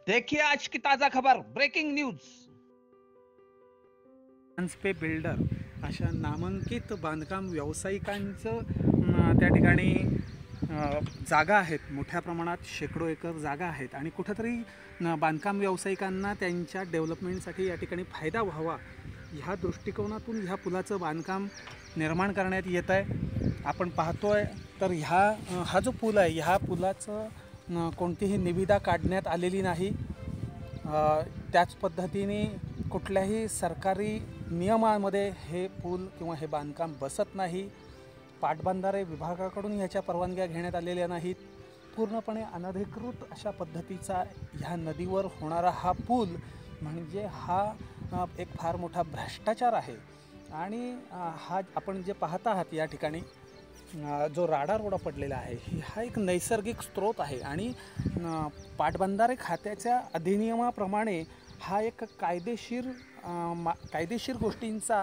देखिए आज की ताजा खबर, ब्रेकिंग न्यूज। पे बिल्डर अशा नामांकित बांधकाम व्यावसायिकांचं त्या ठिकाणी जागा आहेत, मोठ्या प्रमाणात शेकडो एकर जागा आहेत आणि कुठंतरी बांधकाम व्यावसायिकांना त्यांच्या डेव्हलपमेंटसाठी या ठिकाणी फायदा व्हावा ह्या दृष्टिकोनातून ह्या पुलाचं बांधकाम निर्माण करण्यात येत आहे। आपण पाहतोय तर हा जो पूल आहे ह्या पुलाचं कोणतीही निविदा काढण्यात आलेली नाही। त्याच पद्धतीने कुठल्याही सरकारी नियमामध्ये हे पूल किंवा हे बांधकाम बसत नाही। पाटबंधारे विभागाकडून ह्याच्या परवानग्या घेण्यात आलेल्या नाहीत। पूर्णपणे अनधिकृत अशा पद्धतीचा ह्या नदीवर होणारा हा पूल म्हणजे हा एक फार मोठा भ्रष्टाचार आहे। आणि हा आपण जे पाहत आहात या ठिकाणी जो राडा रोडा पडलेला आहे हा एक नैसर्गिक स्रोत आहे आणि पाटबंधारे खात्याच्या अधिनियमाप्रमाणे हा एक कायदेशीर गोष्टींचा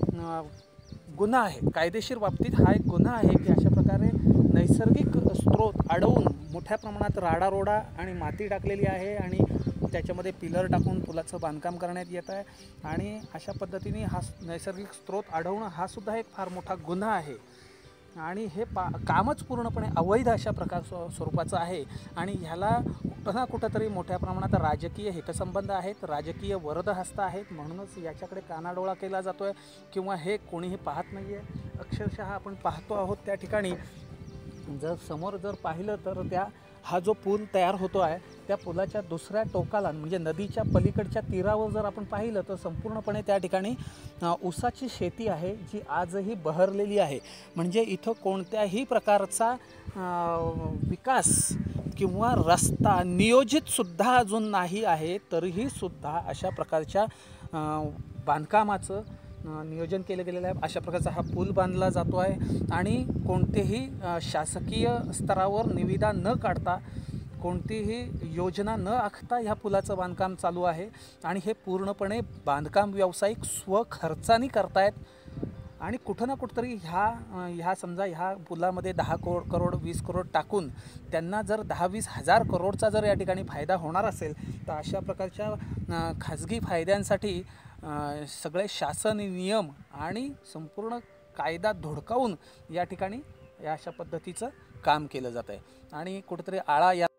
गुन्हा आहे। कायदेशीर बाबतीत हा एक गुन्हा आहे की अशा प्रकारे नैसर्गिक स्रोत अडवून मोठ्या प्रमाणात राडा रोडा आणि माती टाकलेली आहे आणि त्याच्यामध्ये पिलर टाकून पुलाचं बांधकाम करण्यात येत आहे। आणि अशा पद्धतीने हा नैसर्गिक स्रोत अडवणं हा सुद्धा एक फार मोठा गुन्हा आहे आणि हे कामच पूर्णपणे अवैध अशा स्वरूपाचं आहे। आणि ह्याला कुठं ना कुठंतरी मोठ्या प्रमाणात राजकीय हितसंबंध आहेत, राजकीय वरदहस्त आहेत, म्हणूनच याच्याकडे कानाडोळा केला जातो आहे किंवा हे कोणीही पाहत नाही आहे। अक्षरशः आपण पाहतो आहोत त्या ठिकाणी समोर पाहिलं तर हा जो पूल तयार होतो आहे त्या पुलाच्या दुसऱ्या टोकाला म्हणजे नदीच्या पलीकडच्या तीरावर आपण पाहिलं तर संपूर्णपणे त्या ठिकाणी ऊसाची शेती आहे जी आजही बहरलेली आहे। म्हणजे इथं कोणत्याही प्रकारचा विकास किंवा रस्ता नियोजितसुद्धा अजून नाही आहे, तरीही सुद्धा अशा प्रकारच्या बांधकामाचं नियोजन केलं गेलेलं आहे। अशा प्रकारचा हा पूल बांधला जातो आहे आणि कोणतेही शासकीय स्तरावर निविदा न काढता कोणतीही योजना न आखता ह्या पुलाचं बांधकाम चालू आहे आणि हे पूर्णपणे बांधकाम व्यावसायिक स्वखर्चाने करतायत। आणि कुठं ना कुठंतरी समजा ह्या पुलामध्ये 10 करोड 20 करोड टाकून त्यांना जर 10-20 हजार करोडचा जर या ठिकाणी फायदा होणार असेल तर अशा प्रकारच्या खाजगी फायद्यांसाठी सगळे शासन नियम आणि संपूर्ण कायदा धुडकावून या ठिकाणी अशा पद्धतीचं काम केलं जात आहे आणि कुठेतरी आळा या